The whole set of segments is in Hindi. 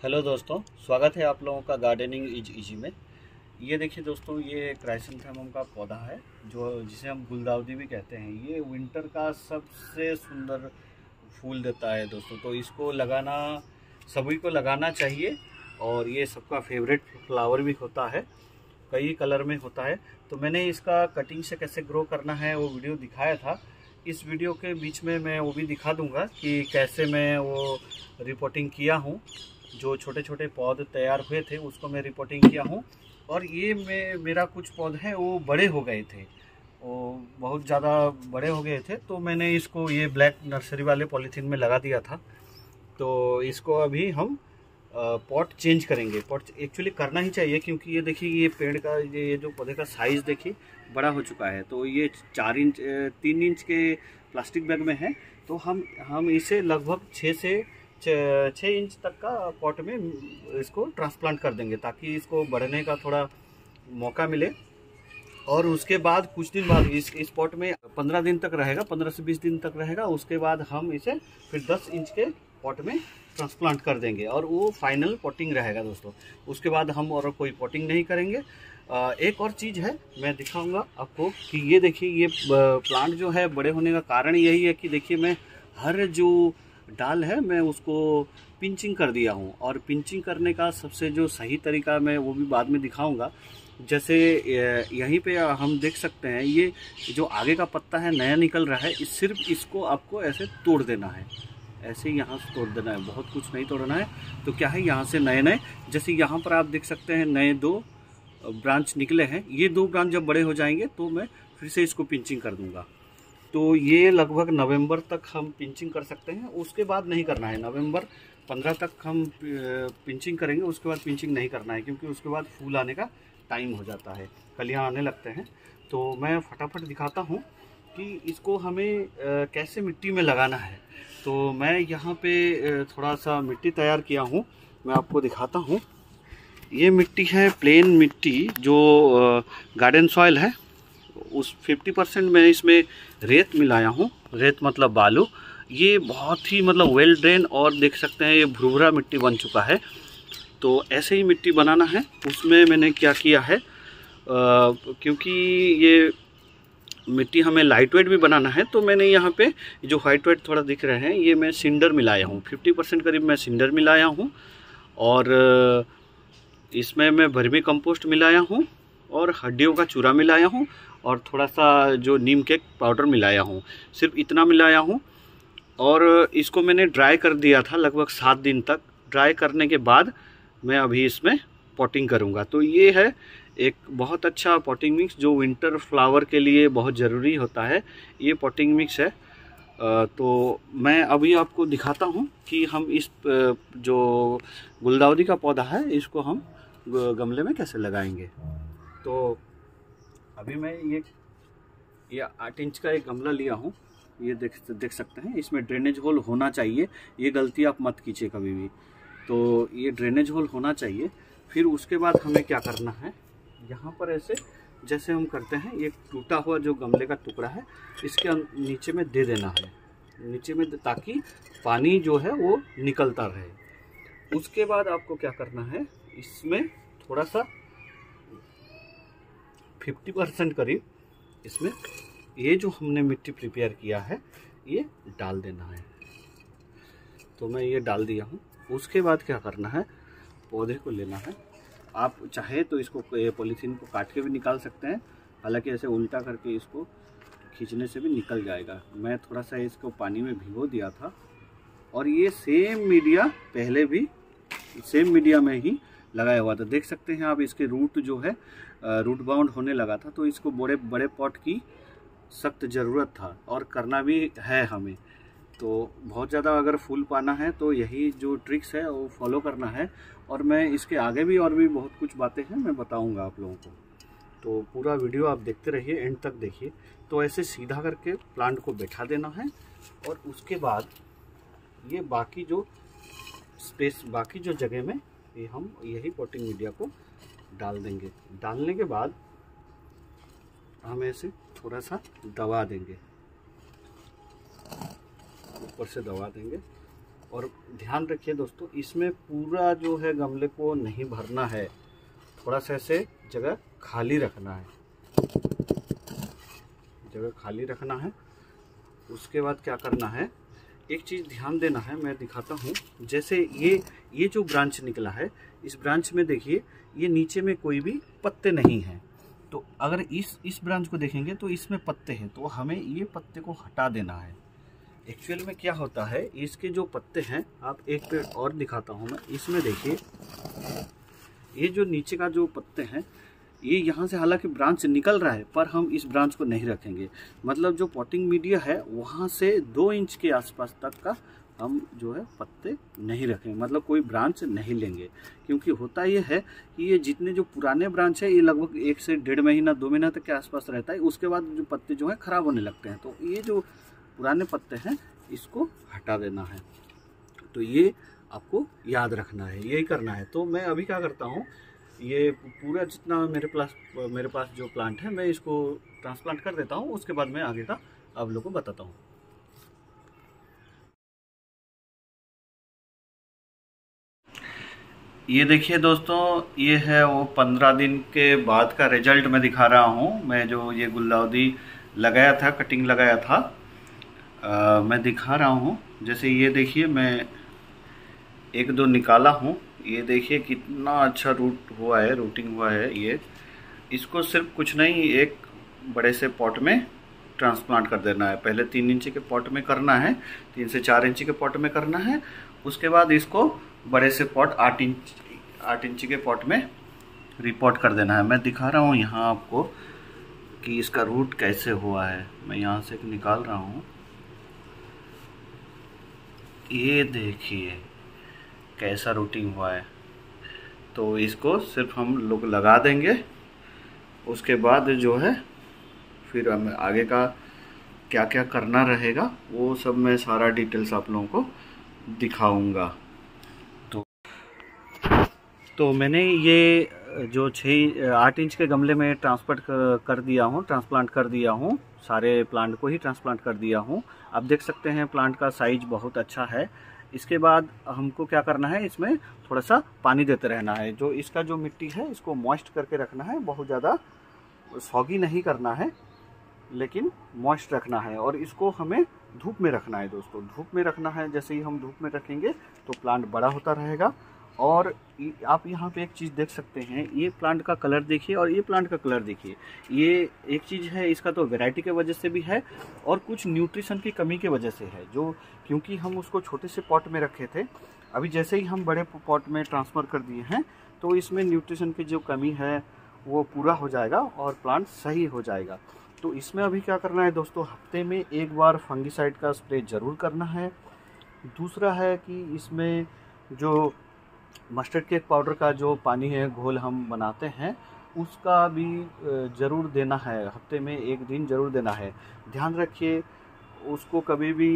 हेलो दोस्तों, स्वागत है आप लोगों का गार्डनिंग इज इजी में। ये देखिए दोस्तों, ये क्राइसेंथेमम का पौधा है जो जिसे हम गुलदाउदी भी कहते हैं। ये विंटर का सबसे सुंदर फूल देता है दोस्तों, तो इसको लगाना सभी को लगाना चाहिए। और ये सबका फेवरेट फ्लावर भी होता है, कई कलर में होता है। तो मैंने इसका कटिंग से कैसे ग्रो करना है वो वीडियो दिखाया था। इस वीडियो के बीच में मैं वो भी दिखा दूंगा कि कैसे मैं वो रिपोर्टिंग किया हूँ। जो छोटे छोटे पौधे तैयार हुए थे उसको मैं रिपोर्टिंग किया हूँ। और ये मेरा कुछ पौधे हैं वो बड़े हो गए थे, वो बहुत ज़्यादा बड़े हो गए थे, तो मैंने इसको ये ब्लैक नर्सरी वाले पॉलीथीन में लगा दिया था। तो इसको अभी हम पॉट चेंज करेंगे। पॉट एक्चुअली करना ही चाहिए क्योंकि ये देखिए, ये पेड़ का ये जो पौधे का साइज़ देखिए बड़ा हो चुका है। तो ये 3 इंच के प्लास्टिक बैग में है, तो हम इसे लगभग 6 इंच तक का पॉट में इसको ट्रांसप्लांट कर देंगे ताकि इसको बढ़ने का थोड़ा मौका मिले। और उसके बाद कुछ दिन बाद इस पॉट में 15 दिन तक रहेगा, 15 से 20 दिन तक रहेगा। उसके बाद हम इसे फिर 10 इंच के पॉट में ट्रांसप्लांट कर देंगे और वो फाइनल पॉटिंग रहेगा दोस्तों। उसके बाद हम और कोई पॉटिंग नहीं करेंगे। एक और चीज़ है, मैं दिखाऊंगा आपको कि ये देखिए, ये प्लांट जो है बड़े होने का कारण यही है कि देखिए, मैं हर जो डाल है मैं उसको पिंचिंग कर दिया हूँ। और पिंचिंग करने का सबसे जो सही तरीका मैं वो भी बाद में दिखाऊंगा। जैसे यहीं पे हम देख सकते हैं, ये जो आगे का पत्ता है नया निकल रहा है, सिर्फ इसको आपको ऐसे तोड़ देना है, ऐसे ही यहाँ से तोड़ देना है, बहुत कुछ नहीं तोड़ना है। तो क्या है, यहाँ से नए नए, जैसे यहाँ पर आप देख सकते हैं नए 2 ब्रांच निकले हैं। ये 2 ब्रांच जब बड़े हो जाएंगे तो मैं फिर से इसको पिंचिंग कर दूंगा। तो ये लगभग नवंबर तक हम पिंचिंग कर सकते हैं, उसके बाद नहीं करना है। नवंबर 15 तक हम पिंचिंग करेंगे, उसके बाद पिंचिंग नहीं करना है क्योंकि उसके बाद फूल आने का टाइम हो जाता है, कलियाँ आने लगते हैं। तो मैं फटाफट दिखाता हूँ कि इसको हमें कैसे मिट्टी में लगाना है। तो मैं यहाँ पे थोड़ा सा मिट्टी तैयार किया हूँ, मैं आपको दिखाता हूँ। ये मिट्टी है प्लेन मिट्टी, जो गार्डन सॉइल है। उस 50% मैं इसमें रेत मिलाया हूँ, रेत मतलब बालू। ये बहुत ही मतलब वेल ड्रेन, और देख सकते हैं ये भुरभुरा मिट्टी बन चुका है। तो ऐसे ही मिट्टी बनाना है। उसमें मैंने क्या किया है, क्योंकि ये मिट्टी हमें लाइट वेट भी बनाना है, तो मैंने यहाँ पे जो वाइट वेट थोड़ा दिख रहे हैं, ये मैं सिंडर मिलाया हूँ। 50% करीब मैं सिंडर मिलाया हूँ। और इसमें मैं वर्मी कंपोस्ट मिलाया हूँ, और हड्डियों का चूरा मिलाया हूँ, और थोड़ा सा जो नीम केक पाउडर मिलाया हूँ। सिर्फ इतना मिलाया हूँ। और इसको मैंने ड्राई कर दिया था लगभग 7 दिन तक। ड्राई करने के बाद मैं अभी इसमें पॉटिंग करूँगा। तो ये है एक बहुत अच्छा पॉटिंग मिक्स जो विंटर फ्लावर के लिए बहुत ज़रूरी होता है। ये पॉटिंग मिक्स है। तो मैं अभी आपको दिखाता हूँ कि हम इस जो गुलदाउदी का पौधा है इसको हम गमले में कैसे लगाएंगे। तो अभी मैं ये 8 इंच का एक गमला लिया हूँ। ये देख सकते हैं, इसमें ड्रेनेज होल होना चाहिए। ये गलती आप मत कीजिए कभी भी। तो ये ड्रेनेज होल होना चाहिए। फिर उसके बाद हमें क्या करना है, यहाँ पर ऐसे जैसे हम करते हैं, ये टूटा हुआ जो गमले का टुकड़ा है इसके नीचे में दे देना है, नीचे में, ताकि पानी जो है वो निकलता रहे। उसके बाद आपको क्या करना है, इसमें थोड़ा सा 50% करीब इसमें ये जो हमने मिट्टी प्रिपेयर किया है ये डाल देना है। तो मैं ये डाल दिया हूँ। उसके बाद क्या करना है, पौधे को लेना है। आप चाहे तो इसको पॉलीथीन को काट के भी निकाल सकते हैं, हालांकि ऐसे उल्टा करके इसको खींचने से भी निकल जाएगा। मैं थोड़ा सा इसको पानी में भिगो दिया था, और ये सेम मीडिया पहले भी सेम मीडिया में ही लगाया हुआ था। देख सकते हैं आप, इसके रूट जो है रूट बाउंड होने लगा था। तो इसको बड़े बड़े पॉट की सख्त ज़रूरत था, और करना भी है हमें। तो बहुत ज़्यादा अगर फूल पाना है तो यही जो ट्रिक्स है वो फॉलो करना है। और मैं इसके आगे भी और भी बहुत कुछ बातें हैं, मैं बताऊंगा आप लोगों को। तो पूरा वीडियो आप देखते रहिए, एंड तक देखिए। तो ऐसे सीधा करके प्लांट को बैठा देना है, और उसके बाद ये बाकी जो स्पेस, बाकी जो जगह में ये हम यही पॉटिंग मीडिया को डाल देंगे। डालने के बाद हम ऐसे थोड़ा सा दबा देंगे, ऊपर से दबा देंगे। और ध्यान रखिए दोस्तों, इसमें पूरा जो है गमले को नहीं भरना है, थोड़ा सा ऐसे जगह खाली रखना है, जगह खाली रखना है। उसके बाद क्या करना है, एक चीज़ ध्यान देना है, मैं दिखाता हूँ। जैसे ये जो ब्रांच निकला है, इस ब्रांच में देखिए ये नीचे में कोई भी पत्ते नहीं हैं। तो अगर इस ब्रांच को देखेंगे तो इसमें पत्ते हैं, तो हमें ये पत्ते को हटा देना है। एक्चुअल में क्या होता है, इसके जो पत्ते हैं, आप एक पेड़ और दिखाता हूँ मैं, इसमें देखिए ये जो नीचे का जो पत्ते हैं, ये यहाँ से हालांकि ब्रांच निकल रहा है, पर हम इस ब्रांच को नहीं रखेंगे। मतलब जो पॉटिंग मीडिया है वहाँ से 2 इंच के आसपास तक का हम जो है पत्ते नहीं रखेंगे, मतलब कोई ब्रांच नहीं लेंगे। क्योंकि होता ये है कि ये जितने जो पुराने ब्रांच है, ये लगभग 1 से 1.5 महीना 2 महीना तक के आसपास रहता है। उसके बाद जो पत्ते जो है ख़राब होने लगते हैं। तो ये जो पुराने पत्ते हैं इसको हटा देना है। तो ये आपको याद रखना है, यही करना है। तो मैं अभी क्या करता हूँ, ये पूरा जितना मेरे पास जो प्लांट है, मैं इसको ट्रांसप्लांट कर देता हूँ। उसके बाद मैं आगे का आप लोगों को बताता हूँ। ये देखिए दोस्तों, ये है वो 15 दिन के बाद का रिजल्ट मैं दिखा रहा हूँ। मैं जो ये गुलदाउदी लगाया था, कटिंग लगाया था, मैं दिखा रहा हूँ। जैसे ये देखिए, मैं 1-2 निकाला हूँ। ये देखिए कितना अच्छा रूटिंग हुआ है। ये इसको सिर्फ कुछ नहीं, एक बड़े से पॉट में ट्रांसप्लांट कर देना है। पहले 3 इंच के पॉट में करना है, 3 से 4 इंच के पॉट में करना है। उसके बाद इसको बड़े से पॉट 8 इंच के पॉट में रिपोर्ट कर देना है। मैं दिखा रहा हूँ यहाँ आपको कि इसका रूट कैसे हुआ है। मैं यहाँ से निकाल रहा हूँ, ये देखिए कैसा रूटिंग हुआ है। तो इसको सिर्फ हम लोग लगा देंगे। उसके बाद जो है फिर हमें आगे का क्या क्या करना रहेगा वो सब मैं सारा डिटेल्स आप लोगों को दिखाऊंगा। तो मैंने ये जो 8 इंच के गमले में ट्रांसप्लांट कर दिया हूँ। सारे प्लांट को ही ट्रांसप्लांट कर दिया हूँ। आप देख सकते हैं प्लांट का साइज बहुत अच्छा है। इसके बाद हमको क्या करना है, इसमें थोड़ा सा पानी देते रहना है। जो इसका जो मिट्टी है इसको मॉइस्ट करके रखना है, बहुत ज़्यादा सॉगी नहीं करना है, लेकिन मॉइस्ट रखना है। और इसको हमें धूप में रखना है दोस्तों, धूप में रखना है। जैसे ही हम धूप में रखेंगे तो प्लांट बड़ा होता रहेगा। और आप यहाँ पे एक चीज़ देख सकते हैं, ये प्लांट का कलर देखिए और ये प्लांट का कलर देखिए। ये एक चीज़ है, इसका तो वैरायटी के वजह से भी है और कुछ न्यूट्रिशन की कमी के वजह से है, जो क्योंकि हम उसको छोटे से पॉट में रखे थे। अभी जैसे ही हम बड़े पॉट में ट्रांसफ़र कर दिए हैं तो इसमें न्यूट्रिशन की जो कमी है वो पूरा हो जाएगा और प्लांट सही हो जाएगा। तो इसमें अभी क्या करना है दोस्तों, हफ्ते में 1 बार फंगीसाइड का स्प्रे ज़रूर करना है। दूसरा है कि इसमें जो मस्टर्ड केक पाउडर का जो पानी है, घोल हम बनाते हैं, उसका भी ज़रूर देना है। हफ्ते में 1 दिन ज़रूर देना है। ध्यान रखिए, उसको कभी भी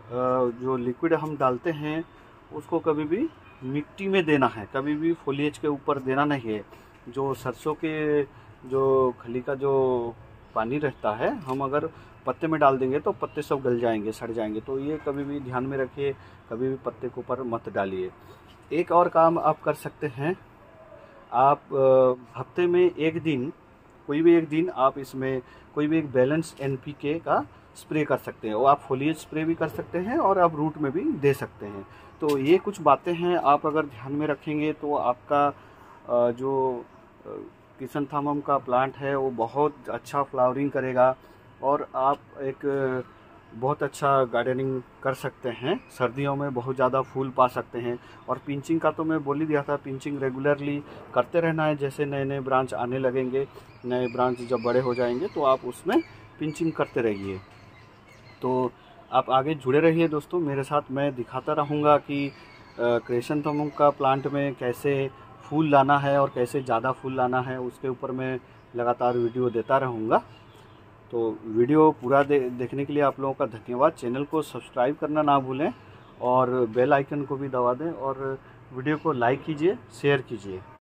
जो लिक्विड हम डालते हैं उसको कभी भी मिट्टी में देना है, कभी भी फोलिएज के ऊपर देना नहीं है। जो सरसों के जो खली का जो पानी रहता है, हम अगर पत्ते में डाल देंगे तो पत्ते सब गल जाएंगे, सड़ जाएंगे। तो ये कभी भी ध्यान में रखिए, कभी भी पत्ते के ऊपर मत डालिए। एक और काम आप कर सकते हैं, आप हफ्ते में 1 दिन, कोई भी 1 दिन आप इसमें कोई भी एक बैलेंस NPK का स्प्रे कर सकते हैं। वो आप फोलिएज स्प्रे भी कर सकते हैं और आप रूट में भी दे सकते हैं। तो ये कुछ बातें हैं, आप अगर ध्यान में रखेंगे तो आपका जो क्रिसैंथेमम का प्लांट है वो बहुत अच्छा फ्लावरिंग करेगा और आप एक बहुत अच्छा गार्डनिंग कर सकते हैं। सर्दियों में बहुत ज़्यादा फूल पा सकते हैं। और पिंचिंग का तो मैं बोल ही दिया था, पिंचिंग रेगुलरली करते रहना है। जैसे नए नए ब्रांच आने लगेंगे, नए ब्रांच जब बड़े हो जाएंगे तो आप उसमें पिंचिंग करते रहिए। तो आप आगे जुड़े रहिए दोस्तों मेरे साथ। मैं दिखाता रहूँगा कि क्रिसैंथेमम का प्लांट में कैसे फूल लाना है और कैसे ज़्यादा फूल लाना है, उसके ऊपर मैं लगातार वीडियो देता रहूँगा। तो वीडियो पूरा देखने के लिए आप लोगों का धन्यवाद। चैनल को सब्सक्राइब करना ना भूलें और बेल आइकन को भी दबा दें और वीडियो को लाइक कीजिए, शेयर कीजिए।